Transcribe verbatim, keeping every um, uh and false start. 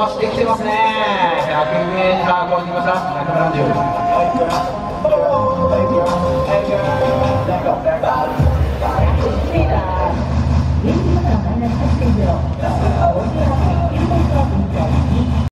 伸ばしてきてますね。ひゃくメーター超えてきました。ひゃくななじゅう。 現地までのマイナスはちてんゼロ。